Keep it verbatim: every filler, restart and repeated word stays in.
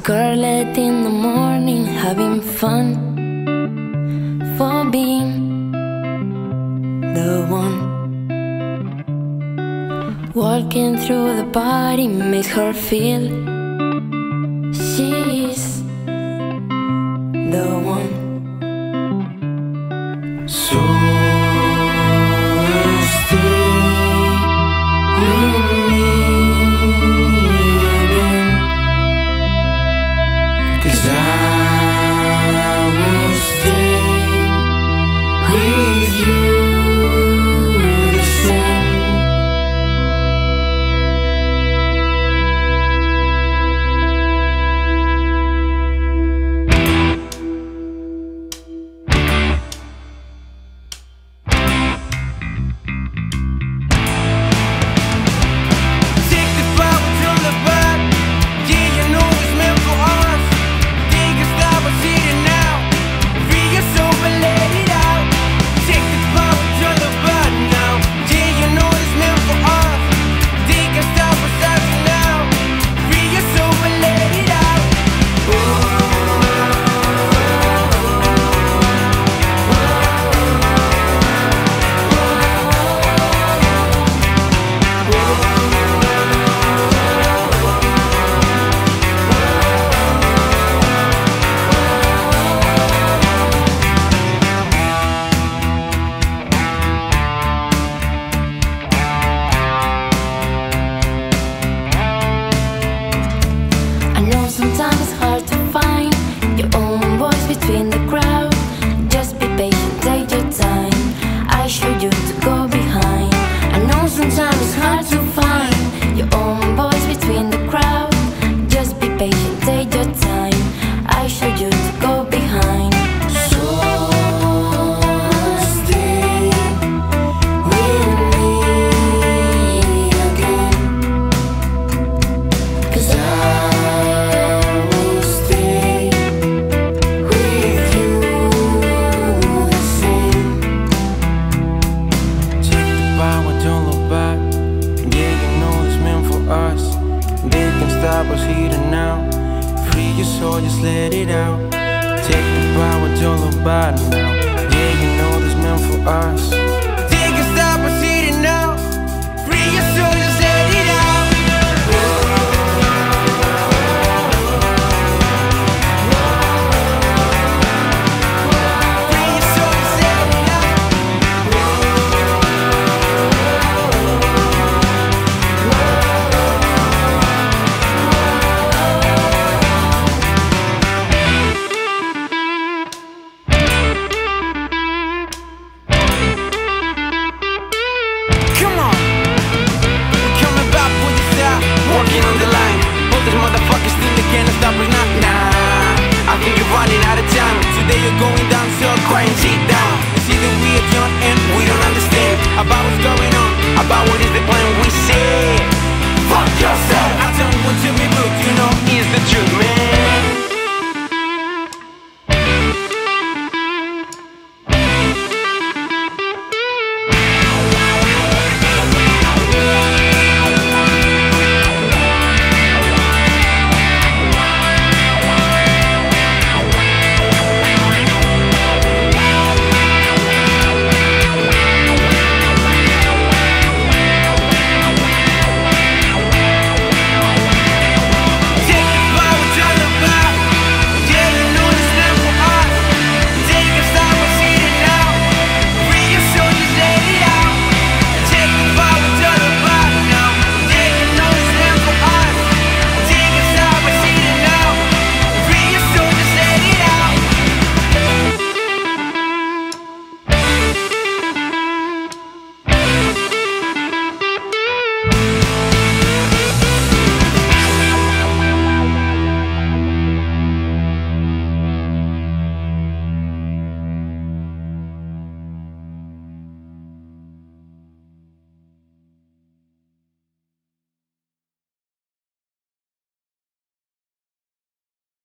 Scarlet in the morning, having fun for being the one. Walking through the party makes her feel she's the one. So stay with me again, 'cause I will stay with you the same. Just let it out. Take the power, don't look back now. Yeah, you know this meant for us.